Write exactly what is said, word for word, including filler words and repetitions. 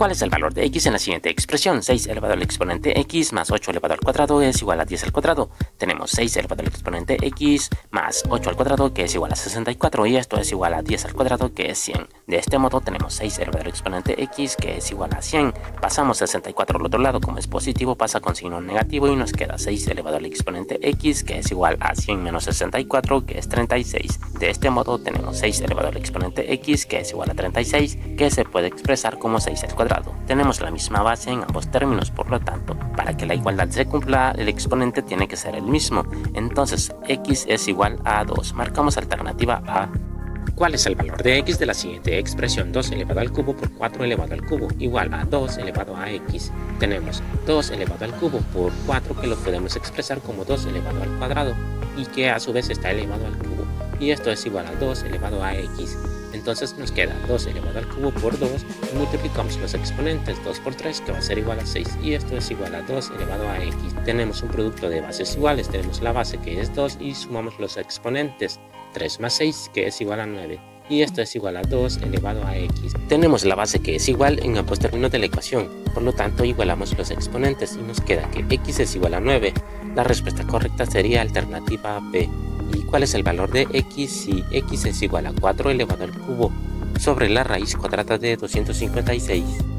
¿Cuál es el valor de x en la siguiente expresión? seis elevado al exponente x más ocho elevado al cuadrado es igual a diez al cuadrado. Tenemos seis elevado al exponente x más ocho al cuadrado, que es igual a sesenta y cuatro, y esto es igual a diez al cuadrado, que es cien. De este modo tenemos seis elevado al exponente x, que es igual a cien. Pasamos sesenta y cuatro al otro lado, como es positivo pasa con signo negativo y nos queda seis elevado al exponente x, que es igual a cien menos sesenta y cuatro, que es treinta y seis. De este modo tenemos seis elevado al exponente x, que es igual a treinta y seis, que se puede expresar como seis al cuadrado. Tenemos la misma base en ambos términos, por lo tanto, para que la igualdad se cumpla, el exponente tiene que ser el mismo. Entonces, x es igual a dos. Marcamos alternativa A. ¿Cuál es el valor de x de la siguiente expresión? dos elevado al cubo por cuatro elevado al cubo igual a dos elevado a x. Tenemos dos elevado al cubo por cuatro, que lo podemos expresar como dos elevado al cuadrado y que a su vez está elevado al cubo. Y esto es igual a dos elevado a x. Entonces nos queda dos elevado al cubo por dos y multiplicamos los exponentes, dos por tres, que va a ser igual a seis, y esto es igual a dos elevado a x. Tenemos un producto de bases iguales, tenemos la base que es dos y sumamos los exponentes, tres más seis, que es igual a nueve, y esto es igual a dos elevado a x. Tenemos la base que es igual en ambos términos de la ecuación, por lo tanto igualamos los exponentes y nos queda que x es igual a nueve. La respuesta correcta sería alternativa B. ¿Y cuál es el valor de x si x es igual a cuatro elevado al cubo sobre la raíz cuadrada de doscientos cincuenta y seis?